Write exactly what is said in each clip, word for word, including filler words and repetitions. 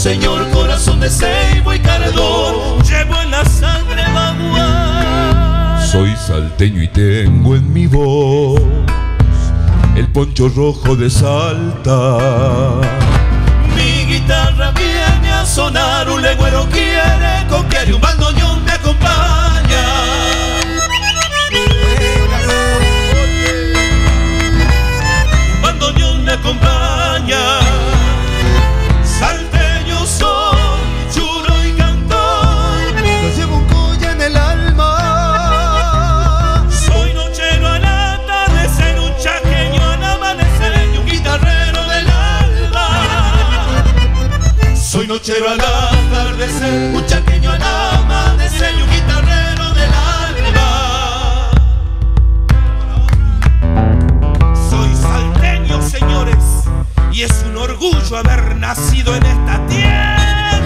señor, corazón de ceibo y cardón. Llevo en la sangre bagual. Soy salteño y tengo en mi voz el poncho rojo de Salta. Mi guitarra viene a sonar, un legüero quiere coquear y un bandoneón me acompaña. Un bandoneón me acompaña. Salteño soy, churo y cantón. Lo llevo un cuya en el alma. Soy nochero al atardecer, un chaqueño al amanecer y un guitarrero del alba. Soy nochero al atardecer, un chaqueño al amanecer y un guitarrero del alba. Soy salteño, señores, y es un orgullo haber nacido en esta tierra.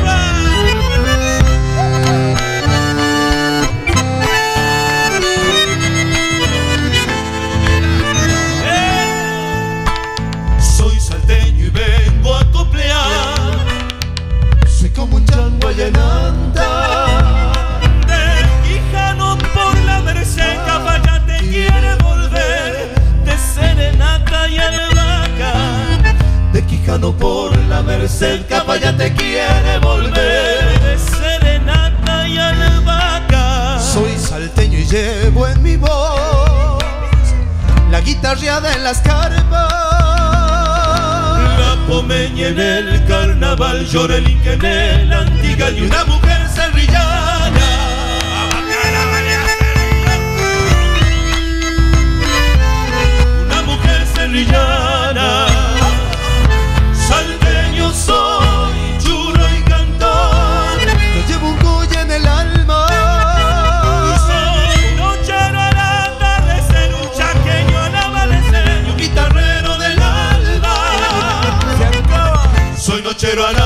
Soy salteño y vengo a coplear. Soy como un chango allá en Anta. De Quijano por la Merced, Cafayate quiere volver. De Serenata y Albahaca. De Quijano por la Merced, Cafayate quiere volver. De Serenata y Albahaca. Soy salteño y llevo en mi voz la guitarreada en las carpas. La pomeña en el carnaval, Llorelinque en el Antigal y una mujer serrillana. Una mujer serrillana. Salteño soy, churro y cantón. Lo llevo un cuya en el alma. Soy nochero al atardecer, un chaqueño al amanecer Y un guitarrero del alba. se acaba. Soy nochero al